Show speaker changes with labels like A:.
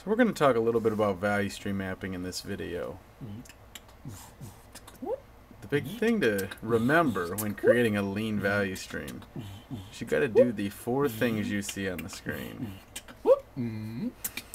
A: So we're going to talk a little bit about value stream mapping in this video. The big thing to remember when creating a lean value stream is you got to do the 4 things you see on the screen.